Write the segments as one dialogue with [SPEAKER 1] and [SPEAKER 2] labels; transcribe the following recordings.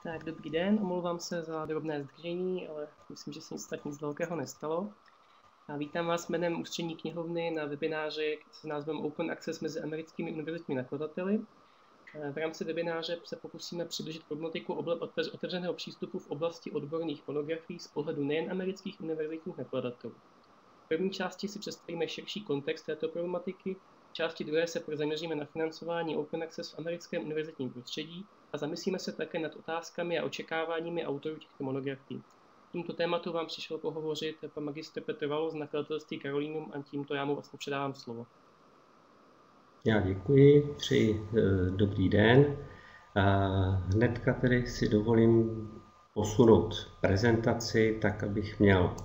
[SPEAKER 1] Tak dobrý den, omlouvám se za drobné zdržení, ale myslím, že se nic velkého nestalo. A vítám vás jménem Ústřední knihovny na webináři s názvem Open Access mezi americkými univerzitními nakladateli. V rámci webináře se pokusíme přiblížit problematiku otevřeného přístupu v oblasti odborných monografií z pohledu nejen amerických univerzitních nakladatelů. V první části si představíme širší kontext této problematiky, v části druhé se zaměříme na financování Open Access v americkém univerzitním prostředí a zamyslíme se také nad otázkami a očekáváními autorů těchto monografií. K tomuto tématu vám přišel pohovořit pan magistr Petr Valo z nakladatelství Carolinum a tímto já mu vlastně předávám slovo.
[SPEAKER 2] Já děkuji, přeji dobrý den. Hnedka tedy si dovolím posunout prezentaci tak, abych měl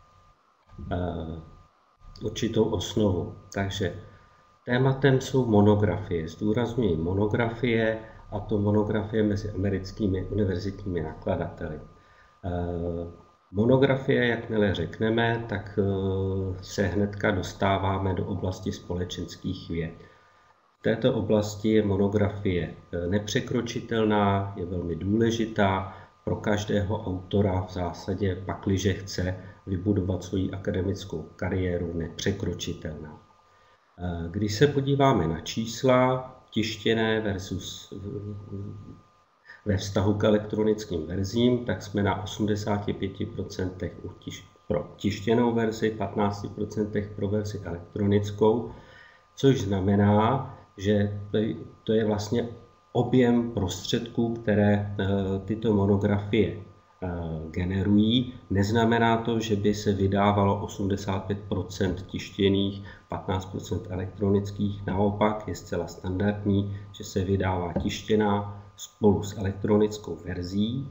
[SPEAKER 2] určitou osnovu. Takže tématem jsou monografie. Zdůrazňuji monografie, a to monografie mezi americkými univerzitními nakladateli. Monografie, jakmile řekneme, tak se hnedka dostáváme do oblasti společenských věd. V této oblasti je monografie nepřekročitelná, je velmi důležitá pro každého autora v zásadě, pakliže chce vybudovat svoji akademickou kariéru, nepřekročitelná. Když se podíváme na čísla, tištěné versus ve vztahu k elektronickým verzím, tak jsme na 85% pro tištěnou verzi, 15% pro verzi elektronickou, což znamená, že to je vlastně objem prostředků, které tyto monografie generují. Neznamená to, že by se vydávalo 85% tištěných, 15% elektronických. Naopak je zcela standardní, že se vydává tištěná spolu s elektronickou verzí.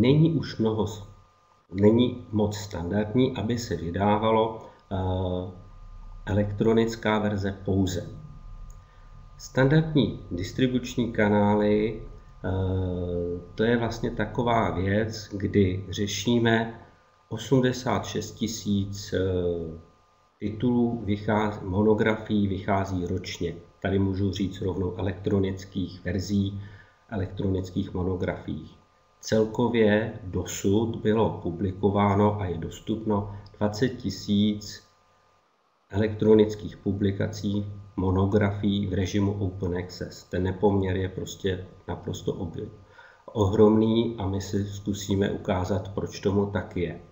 [SPEAKER 2] Není moc standardní, aby se vydávalo elektronická verze pouze. Standardní distribuční kanály, to je vlastně taková věc, kdy řešíme 86 000 titulů, monografií vychází ročně. Tady můžu říct rovnou elektronických verzí, elektronických monografií. Celkově dosud bylo publikováno a je dostupno 20 000 elektronických publikací, monografií v režimu Open Access. Ten nepoměr je prostě naprosto ohromný a my si zkusíme ukázat, proč tomu tak je.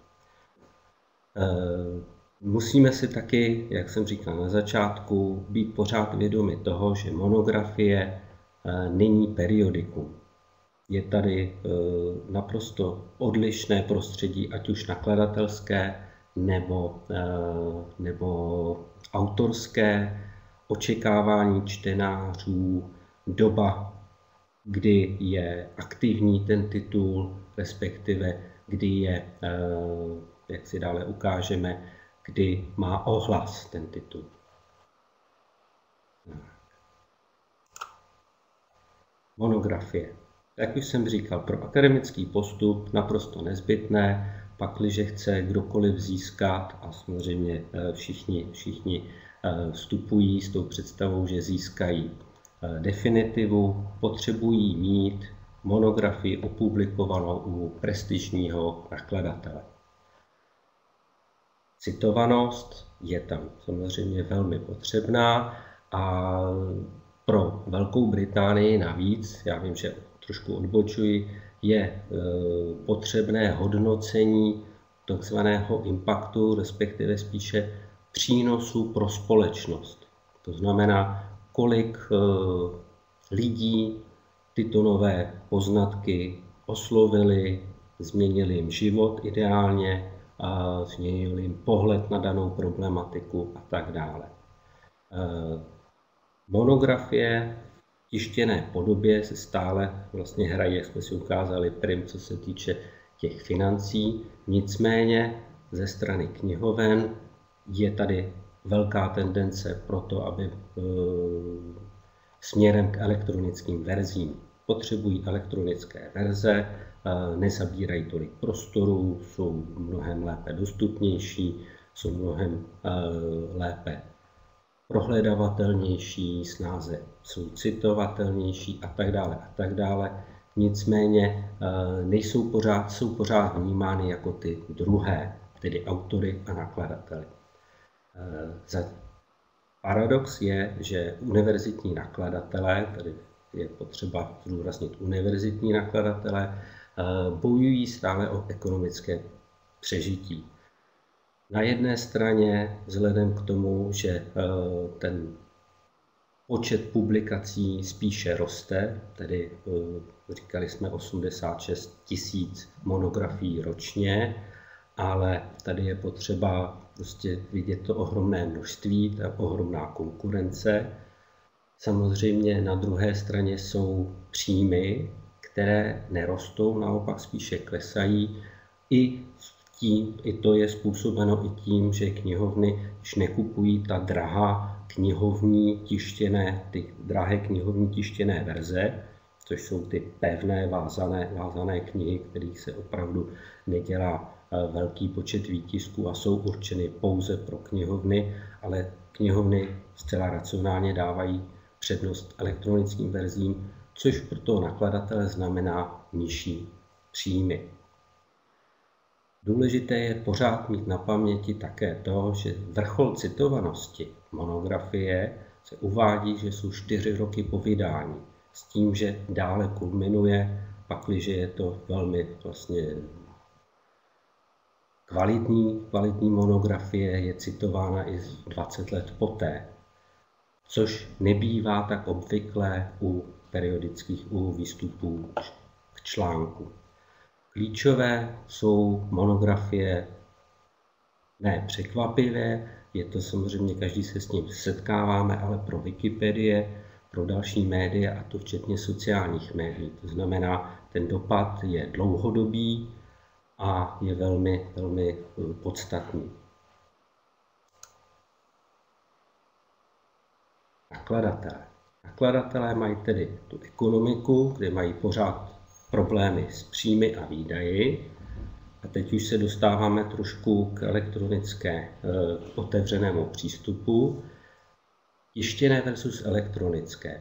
[SPEAKER 2] Musíme si taky, jak jsem říkal na začátku, být pořád vědomi toho, že monografie není periodikum. Je tady naprosto odlišné prostředí, ať už nakladatelské nebo autorské, očekávání čtenářů, doba, kdy je aktivní ten titul, respektive kdy je, jak si dále ukážeme, kdy má ohlas ten titul. Monografie. Jak už jsem říkal, pro akademický postup naprosto nezbytné, pakliže chce kdokoliv získat, a samozřejmě všichni vstupují s tou představou, že získají definitivu, potřebují mít monografii opublikovanou u prestižního nakladatele. Citovanost je tam samozřejmě velmi potřebná a pro Velkou Británii navíc, já vím, že trošku odbočuji, je potřebné hodnocení takzvaného impaktu, respektive spíše přínosu pro společnost. To znamená, kolik lidí tyto nové poznatky oslovili, změnili jim život ideálně, a změnili jim pohled na danou problematiku a tak dále. Monografie v tištěné podobě se stále vlastně hrají, jak jsme si ukázali, prim, co se týče těch financí. Nicméně ze strany knihoven je tady velká tendence pro to, aby směrem k elektronickým verzím potřebují elektronické verze, nezabírají tolik prostoru, jsou mnohem lépe dostupnější, jsou mnohem lépe prohledavatelnější, snáze jsou citovatelnější a tak dále a tak dále. nicméně jsou pořád vnímány jako ty druhé, tedy autory a nakladateli. Paradox je, že univerzitní nakladatelé, tady je potřeba zdůraznit univerzitní nakladatelé, bojují stále o ekonomické přežití. Na jedné straně vzhledem k tomu, že ten počet publikací spíše roste, tedy říkali jsme 86 000 monografií ročně, ale tady je potřeba prostě vidět to ohromné množství, ta ohromná konkurence. Samozřejmě na druhé straně jsou příjmy, které nerostou, naopak spíše klesají. I to je způsobeno i tím, že knihovny už nekupují ta drahé knihovní tištěné verze, což jsou ty pevné vázané knihy, kterých se opravdu nedělá velký počet výtisků a jsou určeny pouze pro knihovny, ale knihovny zcela racionálně dávají přednost elektronickým verzím, což pro toho nakladatele znamená nižší příjmy. Důležité je pořád mít na paměti také to, že vrchol citovanosti monografie se uvádí, že jsou 4 roky po vydání, s tím, že dále kulminuje, pakliže je to velmi kvalitní monografie, je citována i 20 let poté, což nebývá tak obvyklé u výstupů k článku. Klíčové jsou monografie ne překvapivé, je to samozřejmě, každý se s tím setkáváme, ale pro Wikipedie, pro další média, a to včetně sociálních médií. To znamená, ten dopad je dlouhodobý a je velmi, velmi podstatný. Nakladatelé mají tedy tu ekonomiku, kde mají pořád problémy s příjmy a výdaji. A teď už se dostáváme trošku k otevřenému přístupu. Tištěné versus elektronické.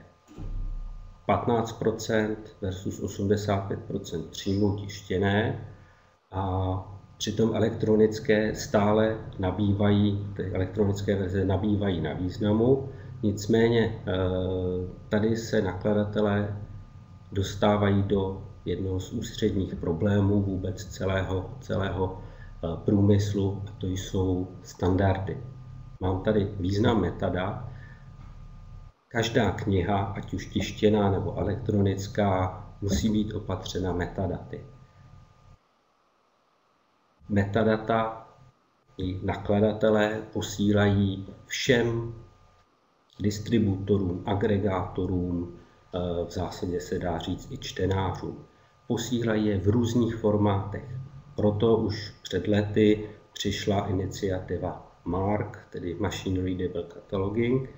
[SPEAKER 2] 15% versus 85% příjmů tištěné a přitom elektronické stále ty elektronické verze nabývají na významu. Nicméně tady se nakladatelé dostávají do jednoho z ústředních problémů vůbec celého průmyslu, a to jsou standardy. Mám tady význam metadat. Každá kniha, ať už tištěná nebo elektronická, musí být opatřena metadaty. Metadata i nakladatelé posílají všem distributorům, agregátorům, v zásadě se dá říct i čtenářům. Posílají je v různých formátech. Proto už před lety přišla iniciativa MARC, tedy Machine Readable Cataloging.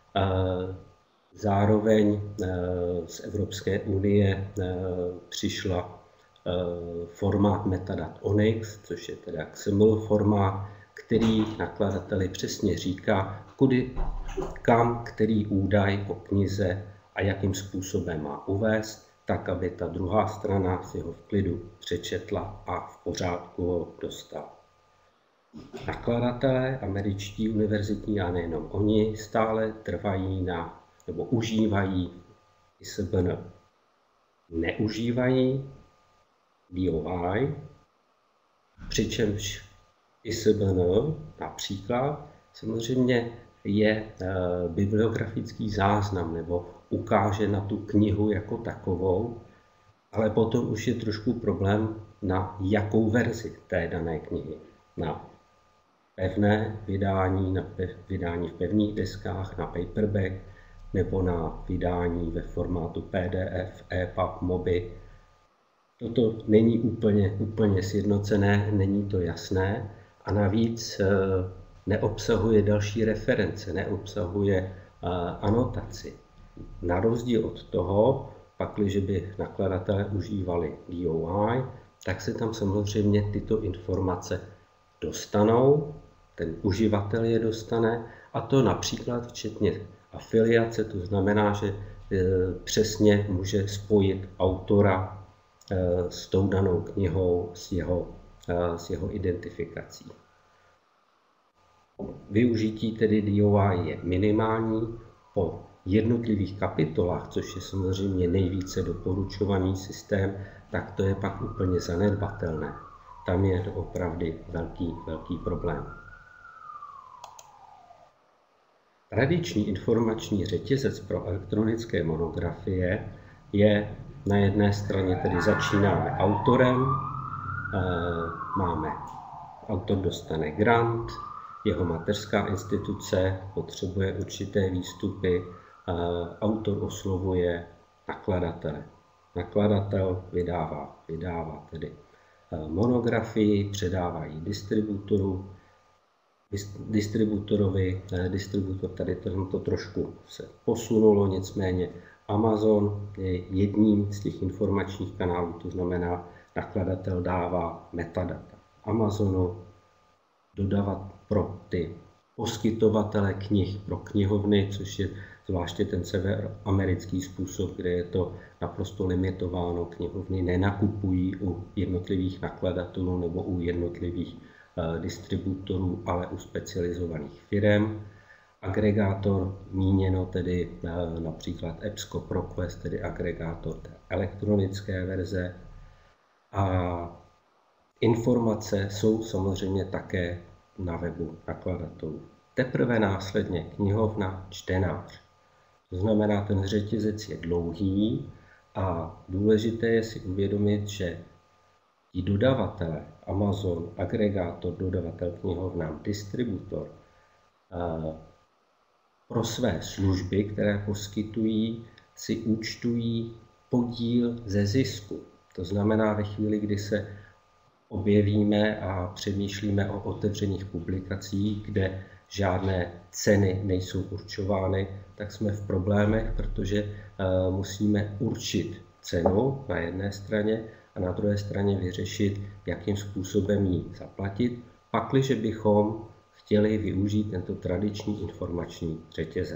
[SPEAKER 2] Zároveň z Evropské unie přišla formát Metadat Onyx, což je teda XML formát, který nakladateli přesně říká, kam který údaj o knize a jakým způsobem má uvést, tak, aby ta druhá strana si ho v klidu přečetla a v pořádku ho dostala. Nakladatelé, američtí, univerzitní a nejenom oni, stále trvají nebo užívají ISBN. Neužívají DOI, přičemž ISBN například samozřejmě je bibliografický záznam nebo ukáže na tu knihu jako takovou, ale potom už je trošku problém, na jakou verzi té dané knihy. Na pevné vydání, na vydání v pevných deskách, na paperback, nebo na vydání ve formátu PDF, EPUB, MOBI. Toto není úplně sjednocené, není to jasné a navíc neobsahuje další reference, neobsahuje anotaci. Na rozdíl od toho, pakliže by nakladatelé užívali DOI, tak se tam samozřejmě tyto informace dostanou, ten uživatel je dostane, a to například včetně afiliace, to znamená, že přesně může spojit autora s tou danou knihou, s jeho identifikací. Využití tedy DOI je minimální. Po jednotlivých kapitolách, což je samozřejmě nejvíce doporučovaný systém, tak to je pak úplně zanedbatelné. Tam je to opravdu velký problém. Tradiční informační řetězec pro elektronické monografie je na jedné straně, tedy začínáme autorem, autor dostane grant, jeho mateřská instituce potřebuje určité výstupy, autor oslovuje nakladatele. Nakladatel vydává tedy monografii, předává ji distributorovi. Distributor tady to trošku se posunulo, nicméně Amazon je jedním z těch informačních kanálů, to znamená, nakladatel dává metadata Amazonu, dodávat pro ty poskytovatele knih, pro knihovny, což je zvláště ten severoamerický způsob, kde je to naprosto limitováno. Knihovny nenakupují u jednotlivých nakladatelů nebo u jednotlivých distributorů, ale u specializovaných firem. Agregátor míněno tedy například EBSCO ProQuest, tedy agregátor té elektronické verze. A informace jsou samozřejmě také na webu nakladatelů. Teprve následně knihovna, čtenář. To znamená, ten řetězec je dlouhý a důležité je si uvědomit, že i dodavatele, Amazon, agregátor, dodavatel knihovnám, distributor, pro své služby, které poskytují, si účtují podíl ze zisku. To znamená, ve chvíli, kdy se objevíme a přemýšlíme o otevřených publikacích, kde žádné ceny nejsou určovány, tak jsme v problémech, protože musíme určit cenu na jedné straně a na druhé straně vyřešit, jakým způsobem ji zaplatit, pakliže bychom chtěli využít tento tradiční informační řetězec.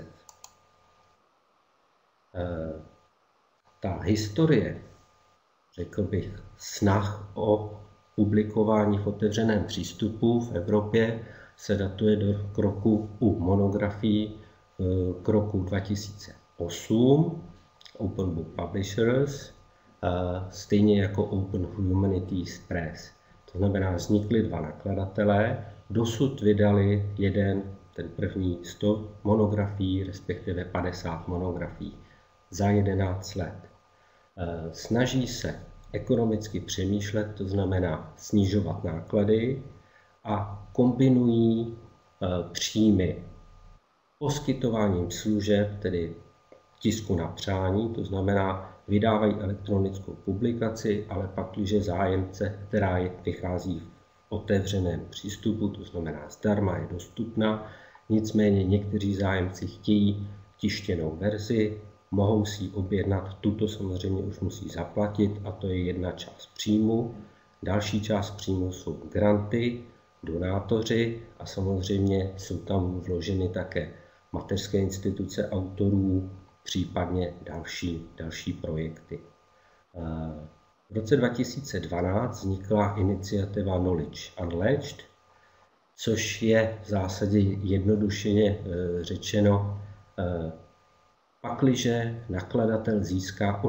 [SPEAKER 2] Ta historie, řekl bych, snah o publikování v otevřeném přístupu v Evropě se datuje do roku u monografií k roku 2008, Open Book Publishers, stejně jako Open Humanities Press. To znamená, vznikly dva nakladatelé, dosud vydali ten první 100 monografií, respektive 50 monografií za 11 let. Snaží se ekonomicky přemýšlet, to znamená snižovat náklady a kombinují příjmy poskytováním služeb, tedy tisku na přání, to znamená vydávají elektronickou publikaci, ale pak, když zájemce, která vychází v otevřeném přístupu, to znamená zdarma je dostupná, nicméně někteří zájemci chtějí tištěnou verzi, mohou si ji objednat, tuto samozřejmě už musí zaplatit a to je jedna část příjmu. Další část příjmu jsou granty, donátoři a samozřejmě jsou tam vloženy také mateřské instituce autorů, případně další projekty. V roce 2012 vznikla iniciativa Knowledge Unleashed, což je v zásadě jednodušeně řečeno, pakliže nakladatel získá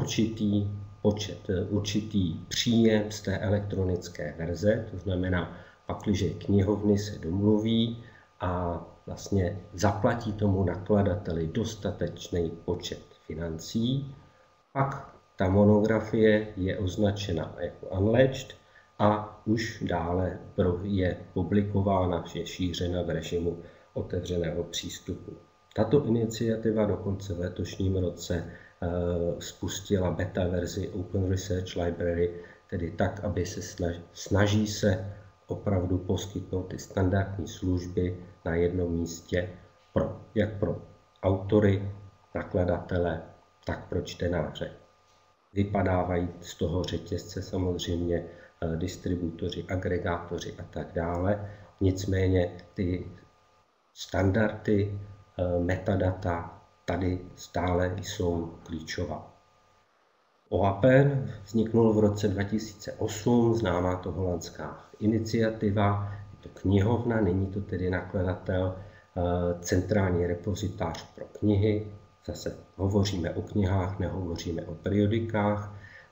[SPEAKER 2] určitý příjem z té elektronické verze, to znamená, pakliže knihovny se domluví a vlastně zaplatí tomu nakladateli dostatečný počet financí, pak ta monografie je označena jako unlatched a už dále je publikována, je šířena v režimu otevřeného přístupu. Tato iniciativa dokonce v letošním roce spustila beta verzi Open Research Library, tedy tak, aby se snaží se opravdu poskytnout ty standardní služby na jednom místě jak pro autory, nakladatele, tak pro čtenáře. Vypadávají z toho řetězce samozřejmě distributoři, agregátoři a tak dále. Nicméně ty standardy, metadata tady stále jsou klíčová. OAPEN vzniknul v roce 2008, známá to holandská iniciativa, je to knihovna, není to tedy nakladatel, centrální repozitář pro knihy, zase hovoříme o knihách, nehovoříme o periodikách.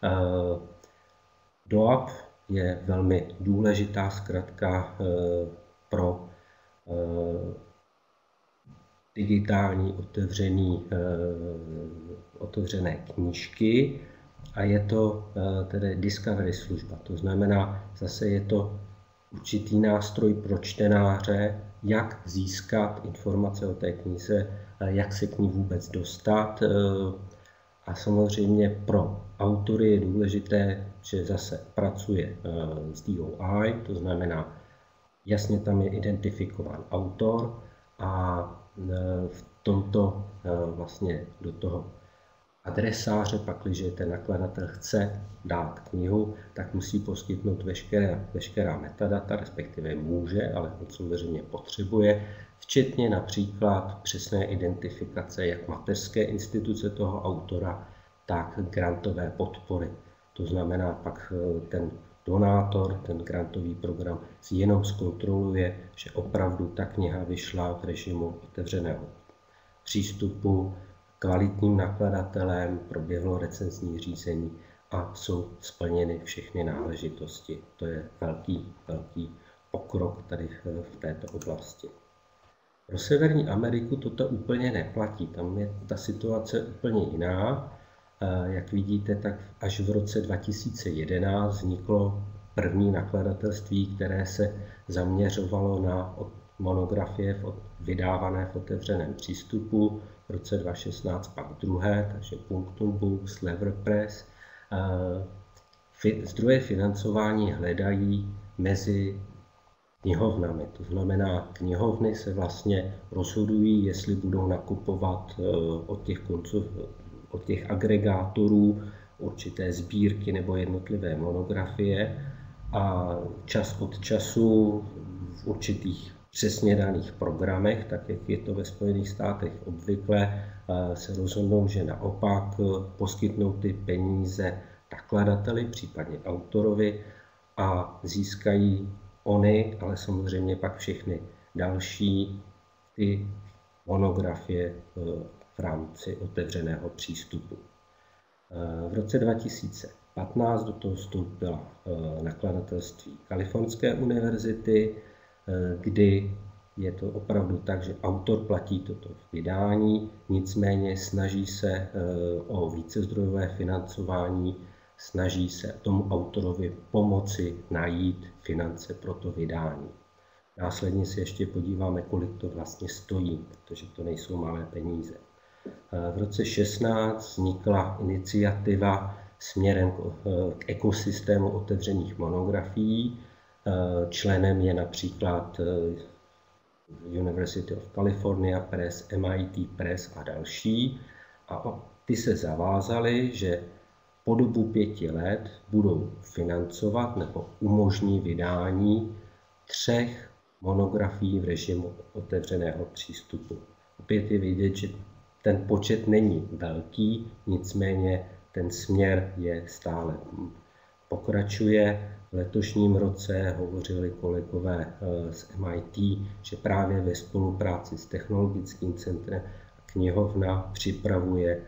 [SPEAKER 2] DOAP je velmi důležitá zkratka pro digitální otevřené knížky a je to tedy discovery služba. To znamená, zase je to určitý nástroj pro čtenáře, jak získat informace o té knize, jak se k ní vůbec dostat. A samozřejmě pro autory je důležité, že zase pracuje s DOI, to znamená, jasně tam je identifikován autor a v tomto vlastně do toho adresáře, pakliže ten nakladatel chce dát knihu, tak musí poskytnout veškerá metadata, respektive může, ale on samozřejmě potřebuje, včetně například přesné identifikace jak mateřské instituce toho autora, tak grantové podpory. To znamená, pak ten donátor, ten grantový program si jenom zkontroluje, že opravdu ta kniha vyšla v režimu otevřeného přístupu, kvalitním nakladatelem, proběhlo recenzní řízení a jsou splněny všechny náležitosti. To je velký pokrok tady v této oblasti. Pro Severní Ameriku toto úplně neplatí, tam je ta situace úplně jiná. Jak vidíte, tak až v roce 2011 vzniklo první nakladatelství, které se zaměřovalo na monografie vydávané v otevřeném přístupu. V roce 2016 pak druhé, takže Punctum Books, Lever Press. Zdroje financování hledají mezi knihovnami. To znamená, knihovny se vlastně rozhodují, jestli budou nakupovat od těch agregátorů určité sbírky nebo jednotlivé monografie a čas od času v určitých přesně daných programech, tak jak je to ve Spojených státech obvykle, se rozhodnou, že naopak poskytnou ty peníze nakladateli, případně autorovi a získají ony, ale samozřejmě pak všechny další ty monografie v rámci otevřeného přístupu. V roce 2015 do toho vstoupila nakladatelství Kalifornské univerzity, kdy je to opravdu tak, že autor platí toto vydání, nicméně snaží se o vícezdrojové financování, snaží se tomu autorovi pomoci najít finance pro to vydání. Následně se ještě podíváme, kolik to vlastně stojí, protože to nejsou malé peníze. V roce 2016 vznikla iniciativa směrem k ekosystému otevřených monografií. Členem je například University of California Press, MIT Press a další. A ty se zavázali, že po dobu 5 let budou financovat nebo umožní vydání 3 monografií v režimu otevřeného přístupu. Opět je vidět, že ten počet není velký, nicméně ten směr je stále pokračuje. V letošním roce hovořili kolegové z MIT, že právě ve spolupráci s Technologickým centrem knihovna připravuje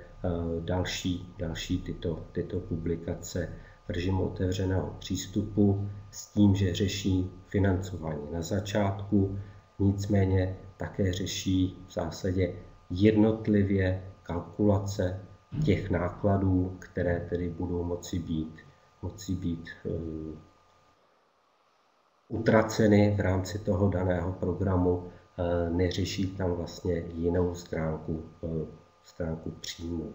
[SPEAKER 2] další tyto publikace v režimu otevřeného přístupu s tím, že řeší financování na začátku, nicméně také řeší v zásadě jednotlivě kalkulace těch nákladů, které tedy budou moci být utraceny v rámci toho daného programu, neřeší tam vlastně jinou stránku příjmu.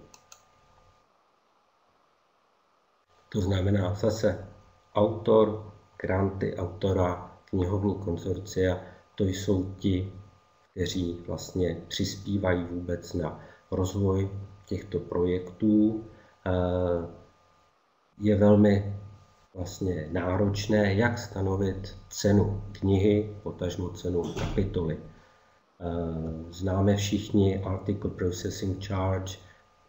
[SPEAKER 2] To znamená zase autor, granty autora, knihovní konzorcia, to jsou ti, kteří vlastně přispívají vůbec na rozvoj těchto projektů. Je velmi vlastně náročné, jak stanovit cenu knihy, potažmo cenu kapitoly. Známe všichni Article Processing Charge,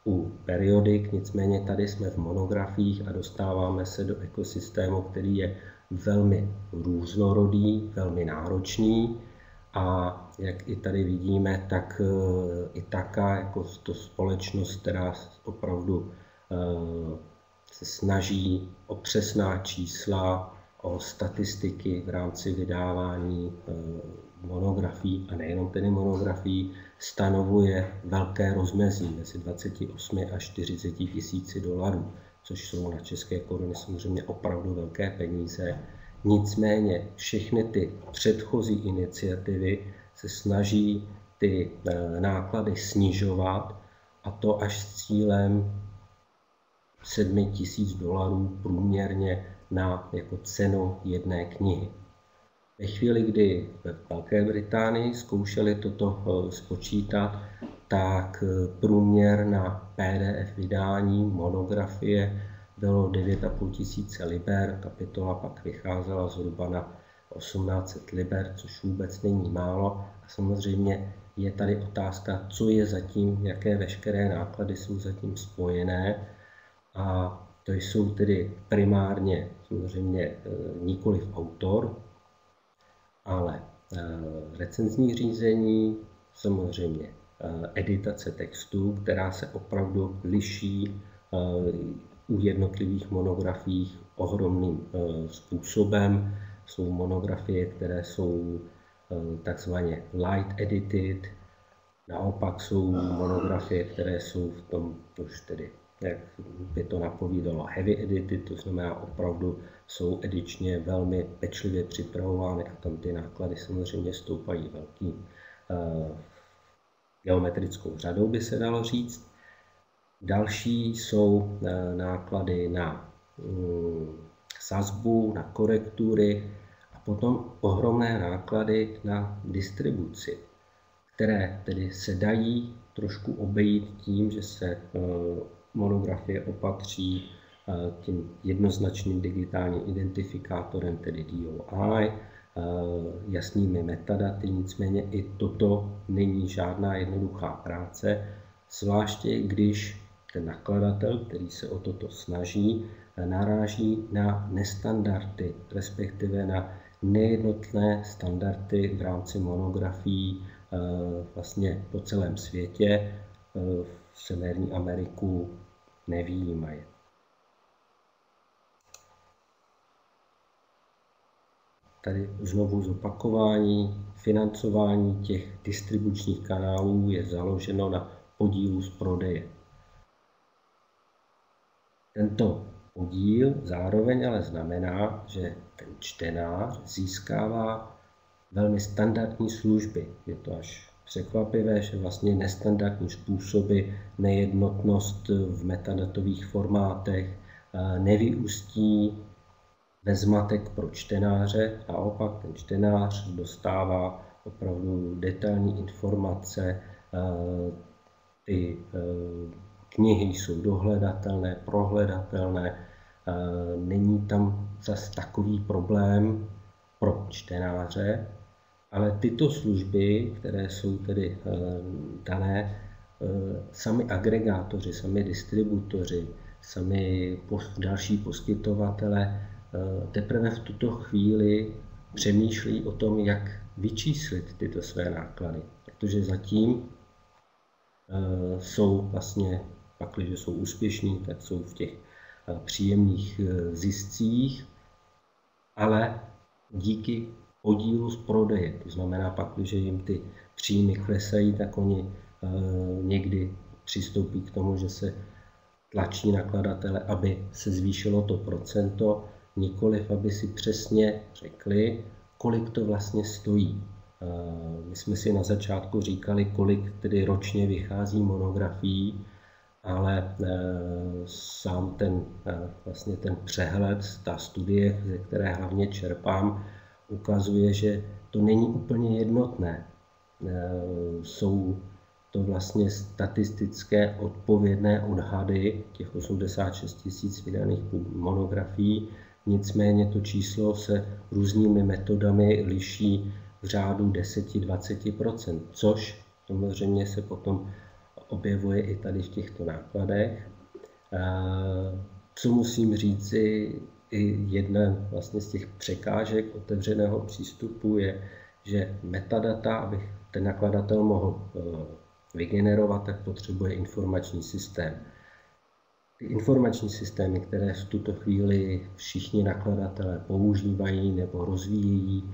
[SPEAKER 2] u periodik, nicméně tady jsme v monografiích a dostáváme se do ekosystému, který je velmi různorodý, velmi náročný a jak i tady vidíme, tak Ithaka jako to společnost, která opravdu se snaží o přesná čísla, o statistiky v rámci vydávání monografií a nejenom tedy monografií, stanovuje velké rozmezí mezi 28 až 40 tisíci dolarů, což jsou na české koruny samozřejmě opravdu velké peníze. Nicméně všechny ty předchozí iniciativy se snaží ty náklady snižovat, a to až s cílem 7 tisíc dolarů průměrně na jako cenu jedné knihy. Ve chvíli, kdy ve Velké Británii zkoušeli toto spočítat, tak průměr na PDF vydání monografie bylo 9,5 tisíce liber, kapitola pak vycházela zhruba na 1800 liber, což vůbec není málo. A samozřejmě je tady otázka, co je zatím, jaké veškeré náklady jsou zatím spojené. A to jsou tedy primárně samozřejmě nikoliv autor, ale recenzní řízení, samozřejmě editace textů, která se opravdu liší u jednotlivých monografií ohromným způsobem. Jsou monografie, které jsou takzvaně light edited, naopak jsou monografie, které jsou v tom už tedy, jak by to napovídalo, heavy edited, to znamená opravdu jsou edičně velmi pečlivě připravovány a tam ty náklady samozřejmě stoupají velký geometrickou řadou, by se dalo říct. Další jsou náklady na sazbu, na korektury a potom ohromné náklady na distribuci, které tedy se dají trošku obejít tím, že se monografie opatří tím jednoznačným digitálním identifikátorem, tedy DOI, jasnými metadaty, nicméně i toto není žádná jednoduchá práce, zvláště když ten nakladatel, který se o toto snaží, naráží na nestandardy, respektive na nejednotné standardy v rámci monografií vlastně po celém světě, v Severní Ameriku nevyjímají. Tady znovu zopakování, financování těch distribučních kanálů je založeno na podílu z prodeje. Tento podíl zároveň ale znamená, že ten čtenář získává velmi standardní služby. Je to až překvapivé, že vlastně nestandardní způsoby, nejednotnost v metadatových formátech nevyústí ve zmatek pro čtenáře, naopak ten čtenář dostává opravdu detailní informace, ty knihy jsou dohledatelné, prohledatelné, není tam zas takový problém pro čtenáře, ale tyto služby, které jsou tedy dané, sami agregátoři, sami distributoři, sami další poskytovatele teprve v tuto chvíli přemýšlí o tom, jak vyčíslit tyto své náklady, protože zatím jsou vlastně, pakliže jsou úspěšní, tak jsou v těch příjemných ziscích, ale díky podílu z prodeje, to znamená pakliže jim ty příjmy klesají, tak oni někdy přistoupí k tomu, že se tlačí nakladatele, aby se zvýšilo to procento, nikoliv aby si přesně řekli, kolik to vlastně stojí. My jsme si na začátku říkali, kolik tedy ročně vychází monografií, ale sám vlastně ten přehled, ta studie, ze které hlavně čerpám, ukazuje, že to není úplně jednotné. Jsou to vlastně statistické odpovědné odhady těch 86 000 vydaných monografií, nicméně to číslo se různými metodami liší v řádu 10–20%, což samozřejmě se potom objevuje i tady v těchto nákladech. Co musím říci, i jedna vlastně z těch překážek otevřeného přístupu je, že metadata, aby ten nakladatel mohl vygenerovat, tak potřebuje informační systém. Ty informační systémy, které v tuto chvíli všichni nakladatelé používají nebo rozvíjejí,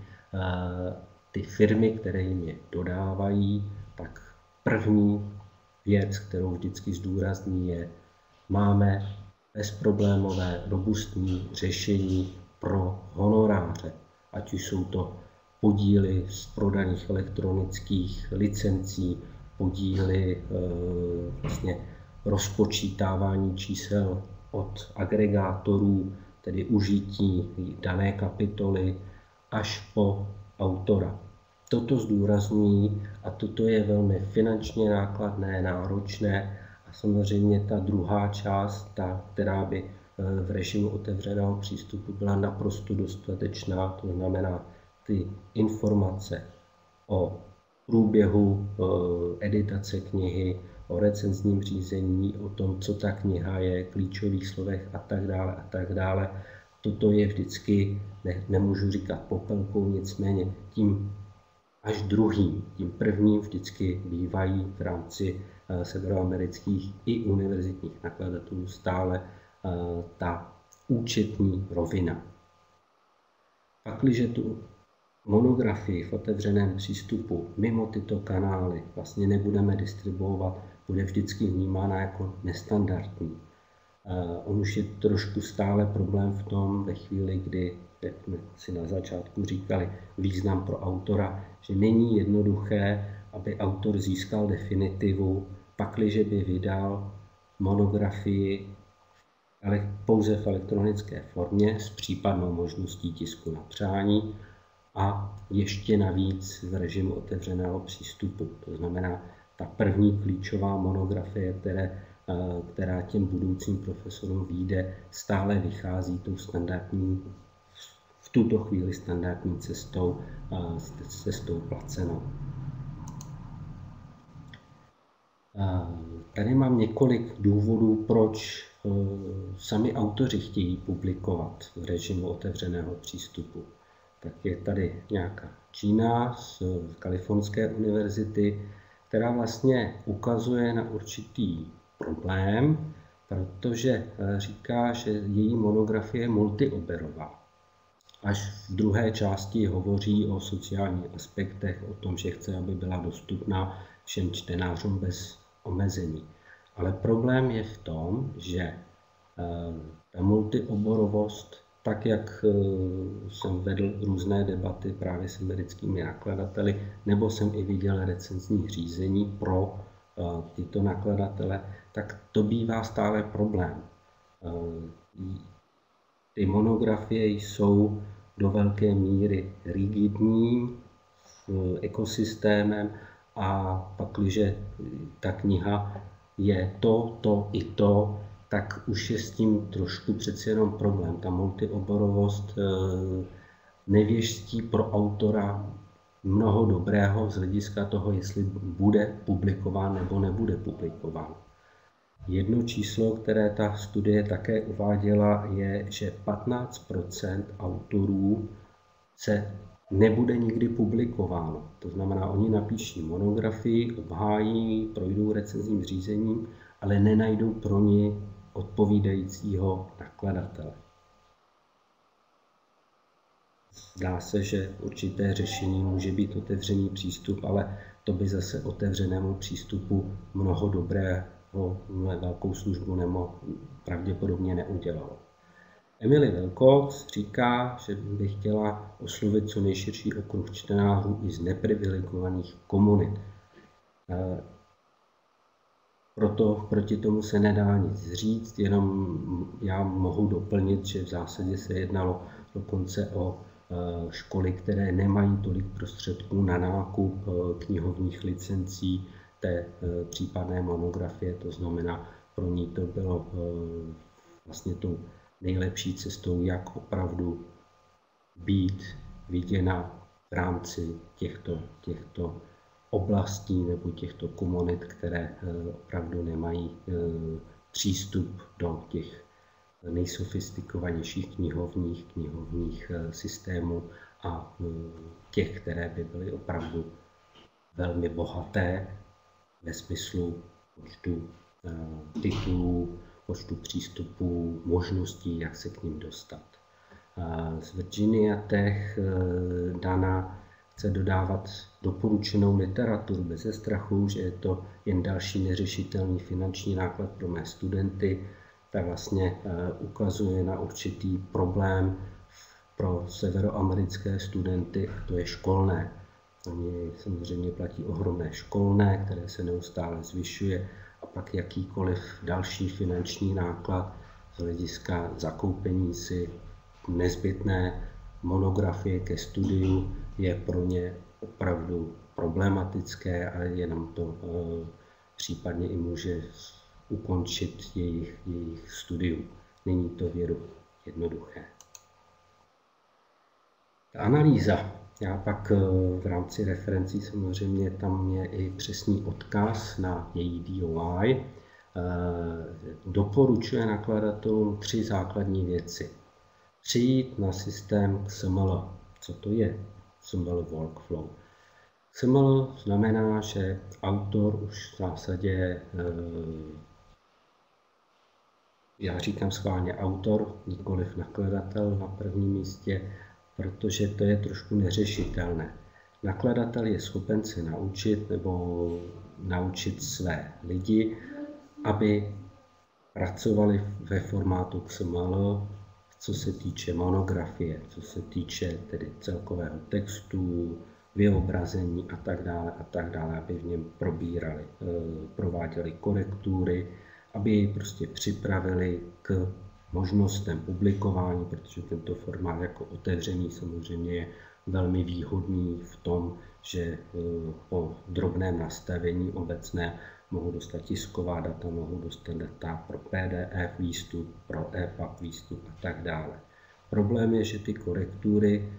[SPEAKER 2] ty firmy, které jim je dodávají, tak první věc, kterou vždycky zdůrazní, je, máme bezproblémové, robustní řešení pro honoráře, ať už jsou to podíly z prodaných elektronických licencí, podíly vlastně rozpočítávání čísel od agregátorů, tedy užití dané kapitoly, až po autora. Toto zdůrazňují a toto je velmi finančně nákladné, náročné a samozřejmě ta druhá část, ta, která by v režimu otevřeného přístupu byla naprosto dostatečná, to znamená ty informace o průběhu editace knihy, o recenzním řízení, o tom, co ta kniha je, klíčových slovech a tak dále. Toto je vždycky, nemůžu říkat popelkou, nicméně tím až druhým, tím prvním vždycky bývají v rámci severoamerických i univerzitních nakladatelů stále ta účetní rovina. Pakliže tu monografii v otevřeném přístupu mimo tyto kanály vlastně nebudeme distribuovat, bude vždycky vnímána jako nestandardní. On už je trošku stále problém v tom, ve chvíli, kdy, jak jsme si na začátku říkali, význam pro autora, že není jednoduché, aby autor získal definitivu, pakliže by vydal monografii pouze v elektronické formě s případnou možností tisku na přání a ještě navíc v režimu otevřeného přístupu. To znamená, ta první klíčová monografie, která těm budoucím profesorům vyjde, stále vychází tou standardní, v tuto chvíli standardní cestou placenou. Tady mám několik důvodů, proč sami autoři chtějí publikovat v režimu otevřeného přístupu. Tak je tady nějaká Čína z Kalifornské univerzity, která vlastně ukazuje na určitý problém, protože říká, že její monografie je multioberová. Až v druhé části hovoří o sociálních aspektech, o tom, že chce, aby byla dostupná všem čtenářům bez omezení. Ale problém je v tom, že ta multioborovost, tak jak jsem vedl různé debaty právě s americkými nakladateli, nebo jsem i viděl recenzní řízení pro tyto nakladatele, tak to bývá stále problém. Ty monografie jsou do velké míry rigidním ekosystémem a pakliže ta kniha je to i to, tak už je s tím trošku přeci jenom problém. Ta multioborovost nevěští pro autora mnoho dobrého z hlediska toho, jestli bude publikován nebo nebude publikován. Jedno číslo, které ta studie také uváděla, je, že 15% autorů se nebude nikdy publikováno. To znamená, oni napíší monografii, obhájí, projdou recenzním řízením, ale nenajdou pro ní odpovídajícího nakladatele. Zdá se, že určité řešení může být otevřený přístup, ale to by zase otevřenému přístupu mnoho dobrého, velkou službu pravděpodobně neudělalo. Emily Wilcox říká, že by chtěla oslovit co nejširší okruh čtenářů i z neprivilegovaných komunit. Proto proti tomu se nedá nic říct, jenom já mohu doplnit, že v zásadě se jednalo dokonce o školy, které nemají tolik prostředků na nákup knihovních licencí té případné monografie, to znamená, pro ní to bylo vlastně tou nejlepší cestou, jak opravdu být viděna v rámci těchto oblastí nebo těchto komunit, které opravdu nemají přístup do těch nejsofistikovanějších knihovních systémů a těch, které by byly opravdu velmi bohaté ve smyslu počtu titulů, počtu přístupů, možností, jak se k ním dostat. Z Virginia Tech Dana chce dodávat doporučenou literaturu beze strachu, že je to jen další neřešitelný finanční náklad pro mé studenty, tak vlastně ukazuje na určitý problém pro severoamerické studenty, a to je školné. Oni samozřejmě platí ohromné školné, které se neustále zvyšuje, a pak jakýkoliv další finanční náklad z hlediska zakoupení si nezbytné monografie ke studiu je pro ně opravdu problematické a jenom to případně i může ukončit jejich studium. Není to věru jednoduché. Ta analýza, já pak v rámci referencí samozřejmě tam je i přesný odkaz na její DOI, doporučuje nakladatelům 3 základní věci. Přijít na systém XML. Co to je XML workflow? XML znamená, že autor už v zásadě, já říkám schválně autor, nikoliv nakladatel na prvním místě, protože to je trošku neřešitelné. Nakladatel je schopen se naučit nebo naučit své lidi, aby pracovali ve formátu XML, co se týče monografie, co se týče tedy celkového textu, vyobrazení a tak dále, aby v něm probírali, prováděli korektury, aby jej prostě připravili k možnostem publikování, protože tento formát jako otevřený samozřejmě je velmi výhodný v tom, že po drobném nastavení obecné mohou dostat tisková data, mohou dostat data pro PDF výstup, pro EPUB výstup a tak dále. Problém je, že ty korektury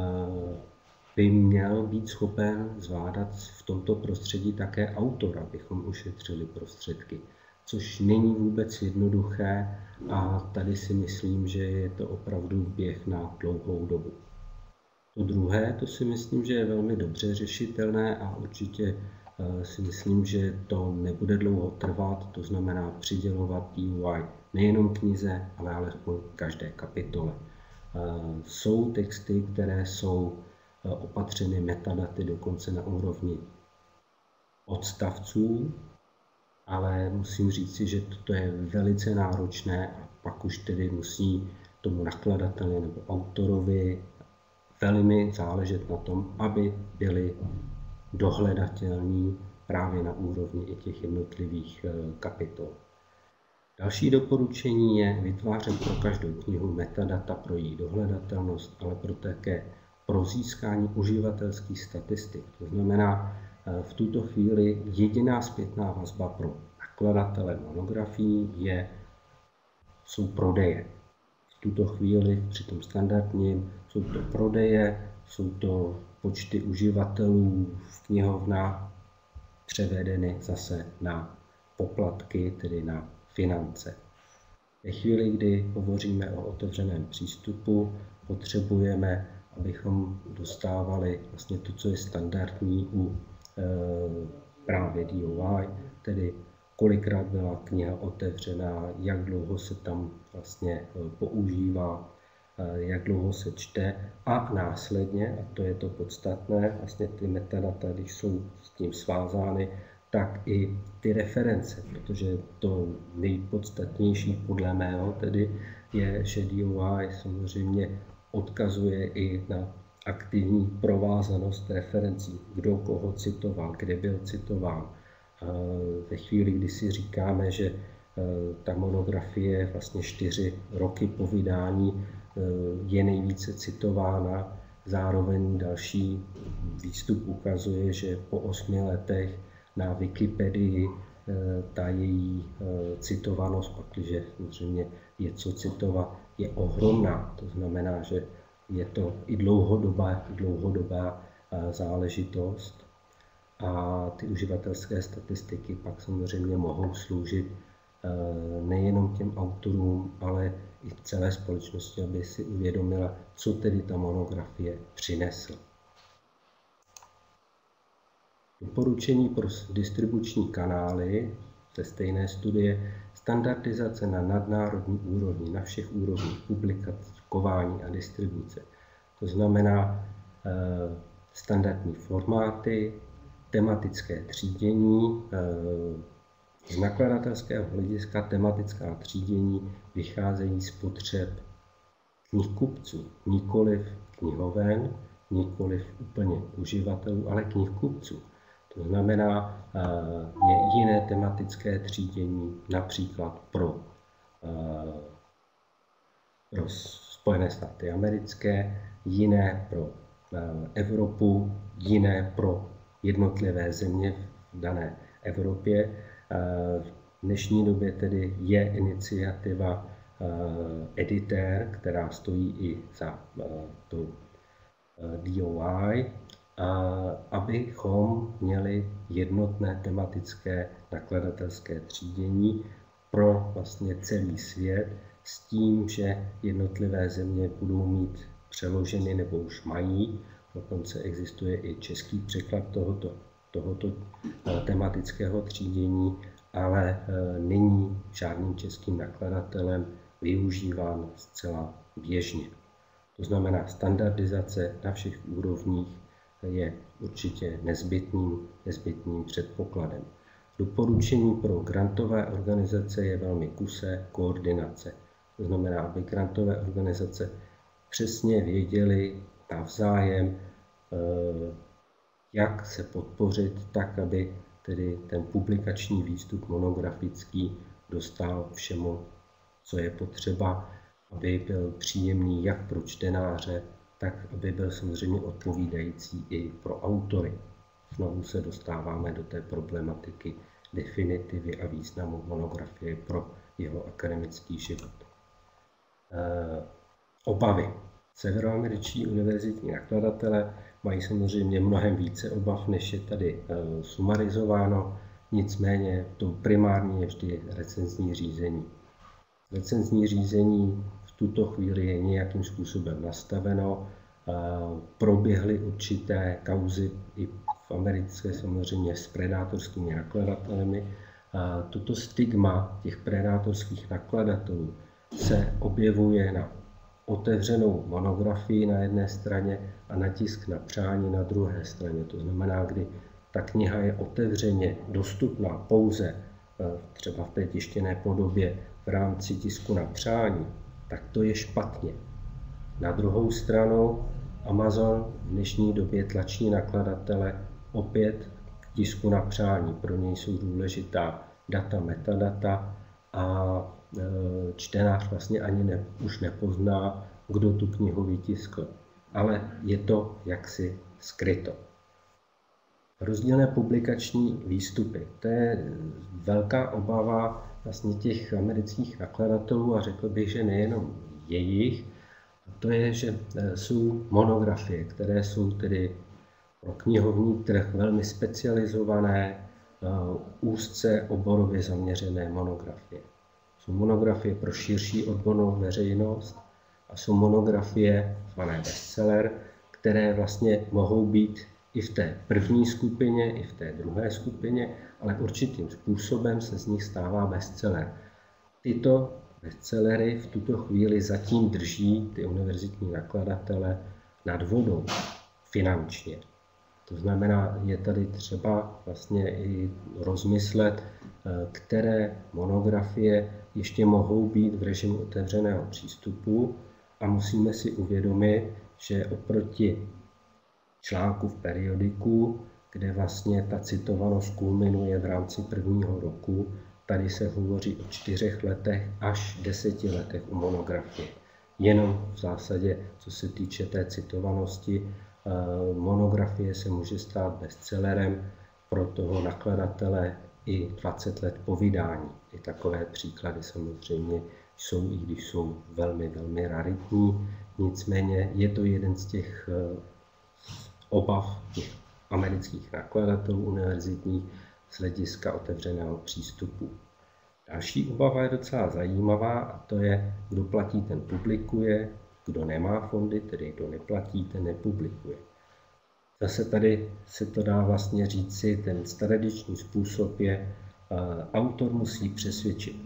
[SPEAKER 2] by měl být schopen zvládat v tomto prostředí také autor, abychom ušetřili prostředky, což není vůbec jednoduché a tady si myslím, že je to opravdu běh na dlouhou dobu. To druhé, to si myslím, že je velmi dobře řešitelné a určitě si myslím, že to nebude dlouho trvat, to znamená přidělovat DOI nejenom knize, ale alespoň každé kapitole. Jsou texty, které jsou opatřeny metadaty dokonce na úrovni odstavců, ale musím říci, že toto je velice náročné a pak už tedy musí tomu nakladateli nebo autorovi velmi záležet na tom, aby byli dohledatelní právě na úrovni i těch jednotlivých kapitol. Další doporučení je vytvářet pro každou knihu metadata pro její dohledatelnost, ale také pro získání uživatelských statistik. To znamená, v tuto chvíli jediná zpětná vazba pro nakladatele monografií jsou prodeje. V tuto chvíli při tom standardním jsou to prodeje, jsou to počty uživatelů v knihovnách převedeny zase na poplatky, tedy na finance. Ve chvíli, kdy hovoříme o otevřeném přístupu, potřebujeme, abychom dostávali vlastně to, co je standardní u právě DOI, tedy kolikrát byla kniha otevřená, jak dlouho se tam vlastně používá, jak dlouho se čte a následně, a to je to podstatné, vlastně ty metadata, když jsou s tím svázány, tak i ty reference, protože to nejpodstatnější podle mého tedy je, že DOI samozřejmě odkazuje i na aktivní provázanost referencí, kdo koho citoval, kde byl citován. Ve chvíli, kdy si říkáme, že ta monografie vlastně 4 roky po vydání je nejvíce citována, zároveň další výstup ukazuje, že po 8 letech na Wikipedii ta její citovanost, protože samozřejmě je co citovat, je ohromná. To znamená, že je to i dlouhodobá záležitost. A ty uživatelské statistiky pak samozřejmě mohou sloužit nejenom těm autorům, ale i celé společnosti, aby si uvědomila, co tedy ta monografie přinesla. Doporučení pro distribuční kanály ze stejné studie: standardizace na nadnárodní úrovni, na všech úrovních publikování a distribuce. To znamená standardní formáty, tematické třídění. Z nakladatelského hlediska tematická třídění vycházejí z potřeb knihkupců, nikoliv knihoven, nikoliv úplně uživatelů, ale knihkupců. To znamená, je jiné tematické třídění například pro Spojené státy americké, jiné pro Evropu, jiné pro jednotlivé země v dané Evropě. V dnešní době tedy je iniciativa Editér, která stojí i za tou DOI, abychom měli jednotné tematické nakladatelské třídění pro vlastně celý svět, s tím, že jednotlivé země budou mít přeloženy nebo už mají, dokonce existuje i český překlad tohoto tematického třídění, ale není žádným českým nakladatelem využíván zcela běžně. To znamená, standardizace na všech úrovních je určitě nezbytným předpokladem. Doporučení pro grantové organizace je velmi kusé koordinace. To znamená, aby grantové organizace přesně věděly navzájem, jak se podpořit tak, aby tedy ten publikační výstup monografický dostal všemu, co je potřeba, aby byl příjemný jak pro čtenáře, tak aby byl samozřejmě odpovídající i pro autory. Znovu se dostáváme do té problematiky definitivy a významu monografie pro jeho akademický život. Obavy. Severoameričtí univerzitní nakladatelé mají samozřejmě mnohem více obav, než je tady sumarizováno, nicméně to primární je vždy recenzní řízení. Recenzní řízení v tuto chvíli je nějakým způsobem nastaveno, proběhly určité kauzy i v Americe samozřejmě s predátorskými nakladatelemi. Toto stigma těch predátorských nakladatelů se objevuje na otevřenou monografii na jedné straně a na tisk na přání na druhé straně. To znamená, kdy ta kniha je otevřeně dostupná pouze třeba v té tištěné podobě v rámci tisku na přání, tak to je špatně. Na druhou stranu Amazon v dnešní době tlačí nakladatele opět k tisku na přání. Pro něj jsou důležitá data, metadata a čtenář vlastně ani už nepozná, kdo tu knihu vytiskl, ale je to jaksi skryto. Rozdílné publikační výstupy. To je velká obava vlastně těch amerických nakladatelů a řekl bych, že nejenom jejich. To je, že jsou monografie, které jsou tedy pro knihovní trh velmi specializované, úzce oborově zaměřené monografie. Jsou monografie pro širší odbornou veřejnost a jsou monografie zvané bestseller, které vlastně mohou být i v té první skupině, i v té druhé skupině, ale určitým způsobem se z nich stává bestseller. Tyto bestsellery v tuto chvíli zatím drží ty univerzitní nakladatele nad vodou finančně. To znamená, je tady třeba vlastně i rozmyslet, které monografie ještě mohou být v režimu otevřeného přístupu a musíme si uvědomit, že oproti článku v periodiku, kde vlastně ta citovanost kulminuje v rámci prvního roku, tady se hovoří o 4 letech až 10 letech u monografie. Jenom v zásadě, co se týče té citovanosti, monografie se může stát bestsellerem pro toho nakladatele i 20 let po vydání. I takové příklady samozřejmě jsou, i když jsou velmi, velmi raritní. Nicméně je to jeden z těch obav těch amerických nakladatelů univerzitních z hlediska otevřeného přístupu. Další obava je docela zajímavá a to je, kdo platí, ten publikuje, kdo nemá fondy, tedy kdo neplatí, ten nepublikuje. Zase tady se to dá vlastně říci, ten tradiční způsob je, autor musí přesvědčit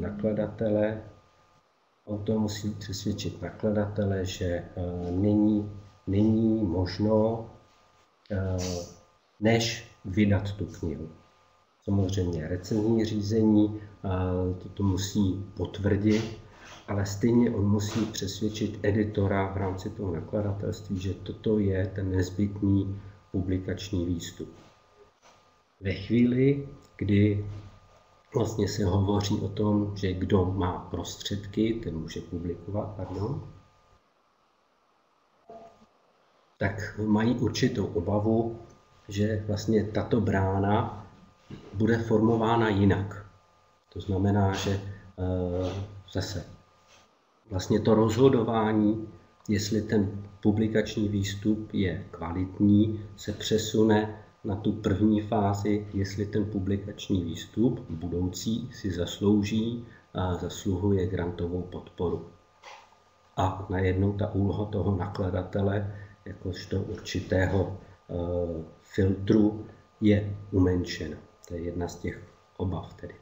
[SPEAKER 2] nakladatele, že není možno než vydat tu knihu. Samozřejmě recenzní řízení toto musí potvrdit, ale stejně on musí přesvědčit editora v rámci toho nakladatelství, že toto je ten nezbytný publikační výstup. Ve chvíli, kdy vlastně se hovoří o tom, že kdo má prostředky, ten může publikovat, tak mají určitou obavu, že vlastně tato brána bude formována jinak. To znamená, že zase vlastně to rozhodování, jestli ten publikační výstup je kvalitní, se přesune na tu první fázi, jestli ten publikační výstup budoucí si zaslouží a zasluhuje grantovou podporu. A najednou ta úloha toho nakladatele, jakožto určitého filtru, je umenšena. To je jedna z těch obav tedy.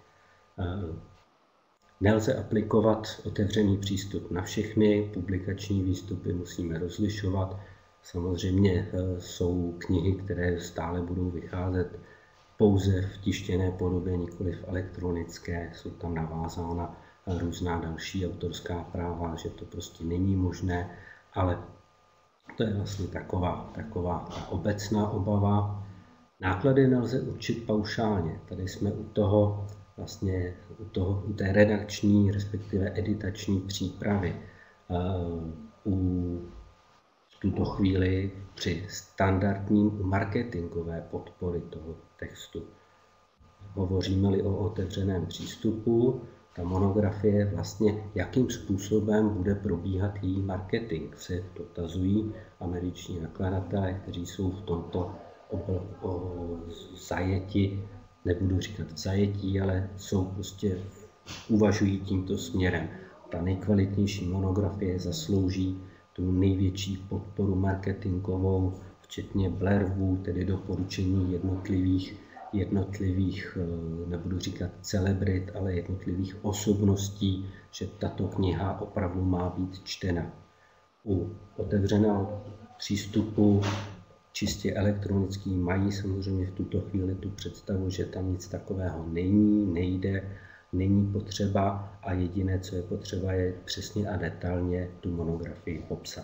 [SPEAKER 2] Nelze aplikovat otevřený přístup na všechny, publikační výstupy musíme rozlišovat. Samozřejmě jsou knihy, které stále budou vycházet pouze v tištěné podobě, nikoliv elektronické, jsou tam navázána různá další autorská práva, že to prostě není možné, ale to je vlastně taková ta obecná obava. Náklady nelze určit paušálně. Tady jsme u té redakční, respektive editační přípravy. V tuto chvíli při standardním marketingové podpory toho textu. Hovoříme-li o otevřeném přístupu, ta monografie vlastně, jakým způsobem bude probíhat její marketing, se dotazují američtí nakladatelé, kteří jsou v tomto zajeti, nebudu říkat zajetí, ale uvažují tímto směrem. Ta nejkvalitnější monografie zaslouží tu největší podporu marketingovou, včetně blervů, tedy doporučení jednotlivých, nebudu říkat celebrit, ale jednotlivých osobností, že tato kniha opravdu má být čtena. U otevřeného přístupu čistě elektronický mají samozřejmě v tuto chvíli tu představu, že tam nic takového nejde, není potřeba a jediné, co je potřeba, je přesně a detailně tu monografii popsat.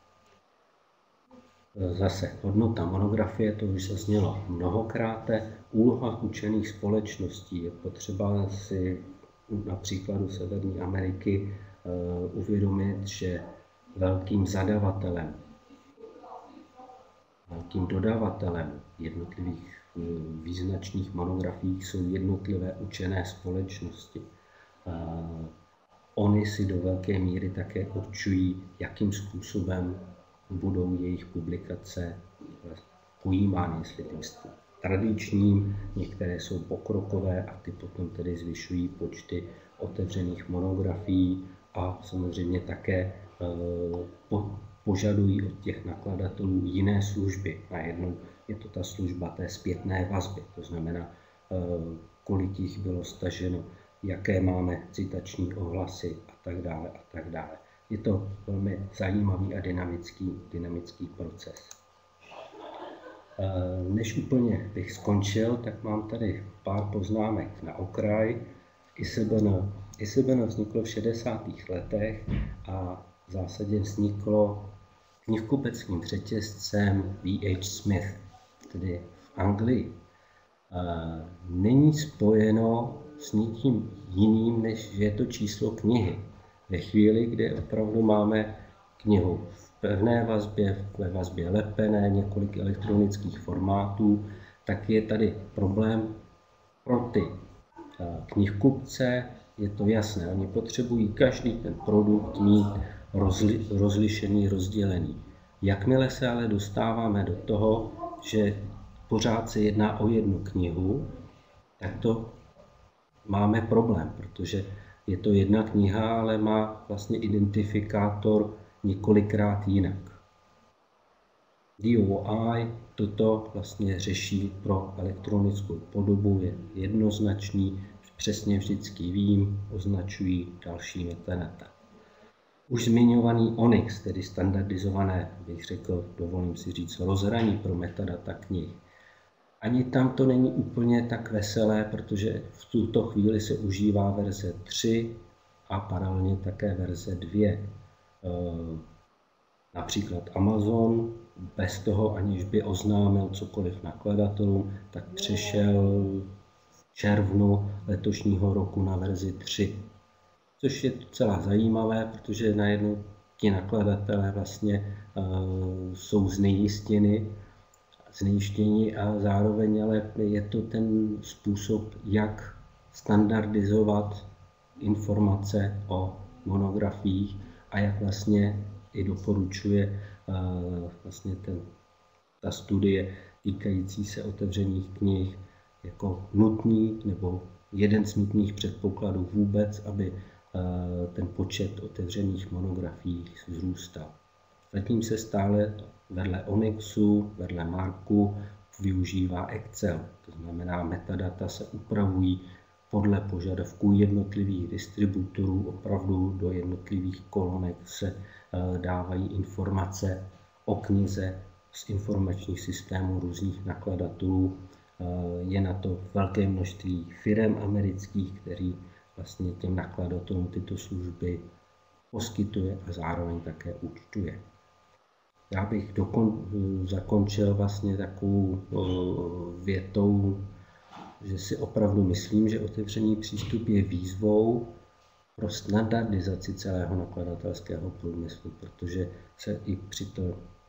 [SPEAKER 2] Zase hodnota monografie, to už zaznělo mnohokrát. Úloha učených společností je potřeba si na příkladu Severní Ameriky uvědomit, že velkým dodavatelem jednotlivých význačných monografií jsou jednotlivé učené společnosti. Oni si do velké míry také určují, jakým způsobem budou jejich publikace pojímány, jestli tím tradičním, některé jsou pokrokové a ty potom tedy zvyšují počty otevřených monografií a samozřejmě také požadují od těch nakladatelů jiné služby. Najednou je to ta služba té zpětné vazby, to znamená, kolik jich bylo staženo, jaké máme citační ohlasy a tak dále a tak dále. Je to velmi zajímavý a dynamický proces. Než úplně bych skončil, tak mám tady pár poznámek na okraj. ISBN vzniklo v 60. letech a v zásadě vzniklo knihkupeckým řetězcem V.H. Smith, tedy v Anglii. Není spojeno s ničím jiným, než že je to číslo knihy. Ve chvíli, kdy opravdu máme knihu v pevné vazbě, ve vazbě lepené, několik elektronických formátů, tak je tady problém pro ty knihkupce, je to jasné, oni potřebují každý ten produkt mít rozlišený, rozdělený. Jakmile se ale dostáváme do toho, že pořád se jedná o jednu knihu, tak to máme problém, protože je to jedna kniha, ale má vlastně identifikátor několikrát jinak. DOI toto vlastně řeší pro elektronickou podobu, je jednoznačný, přesně vždycky vím, označují další metadata. Už zmiňovaný ONIX, tedy standardizované, bych řekl, dovolím si říct, rozhraní pro metadata knih. Ani tam to není úplně tak veselé, protože v tuto chvíli se užívá verze 3 a paralelně také verze 2. Například Amazon, bez toho, aniž by oznámil cokoliv nakladatelům, tak přešel v červnu letošního roku na verzi 3. Což je docela zajímavé, protože najednou ti nakladatelé vlastně jsou znejištěni a zároveň ale je to ten způsob, jak standardizovat informace o monografiích a jak vlastně i doporučuje vlastně ta studie týkající se otevřených knih jako nutný nebo jeden z nutných předpokladů vůbec, aby ten počet otevřených monografií vzrůstal. Zatím se stále vedle Onyxu, vedle Marku využívá Excel, to znamená metadata se upravují podle požadavků jednotlivých distributorů, opravdu do jednotlivých kolonek se dávají informace o knize z informačních systémů různých nakladatelů. Je na to velké množství firem amerických, který vlastně těm nakladatelům tyto služby poskytuje a zároveň také účtuje. Já bych zakončil vlastně takovou větou, že si opravdu myslím, že otevřený přístup je výzvou pro standardizaci celého nakladatelského průmyslu, protože se i při to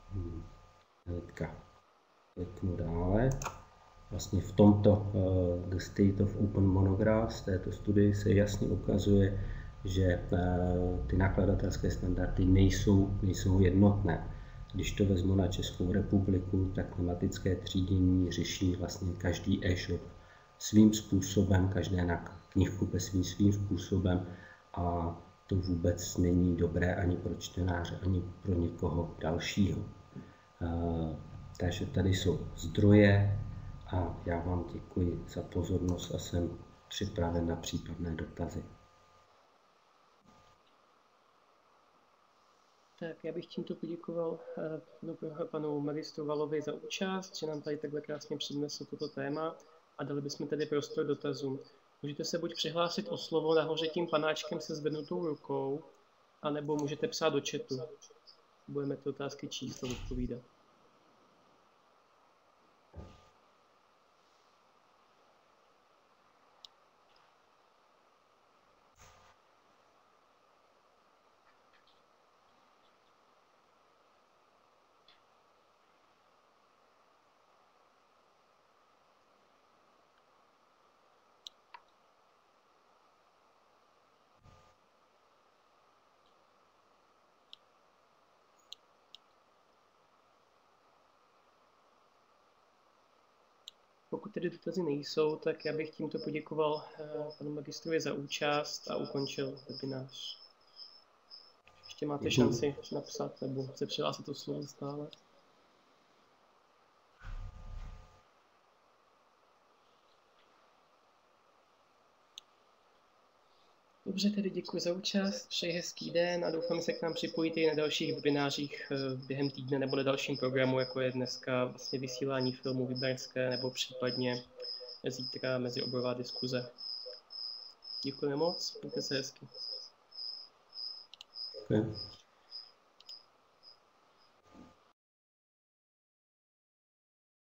[SPEAKER 2] kliknu dále. Vlastně v tomto The State of Open Monographs, této studii se jasně ukazuje, že ty nakladatelské standardy nejsou jednotné. Když to vezmu na Českou republiku, tak tematické třídění řeší vlastně každý e-shop svým způsobem, každé knihkupec svým způsobem a to vůbec není dobré ani pro čtenáře, ani pro někoho dalšího. Takže tady jsou zdroje a já vám děkuji za pozornost a jsem připraven na případné dotazy.
[SPEAKER 1] Tak já bych tímto poděkoval panu magistru Valovi za účast, že nám tady takhle krásně přednesl toto téma a dali bychom tedy prostor dotazům. Můžete se buď přihlásit o slovo nahoře tím panáčkem se zvednutou rukou, anebo můžete psát do chatu. Budeme ty otázky číst a odpovídat. Pokud tedy dotazy nejsou, tak já bych tímto poděkoval panu magistrovi za účast a ukončil webinář. Ještě máte šanci napsat nebo se přihlásit o slovo stále. Dobře, tedy děkuji za účast, přeji hezký den a doufám, že se k nám připojíte i na dalších webinářích během týdne nebo na dalším programu, jako je dneska vlastně vysílání filmu Viblerské nebo případně zítra mezioborová diskuze. Děkujeme moc, mějte se hezky.
[SPEAKER 2] Okay.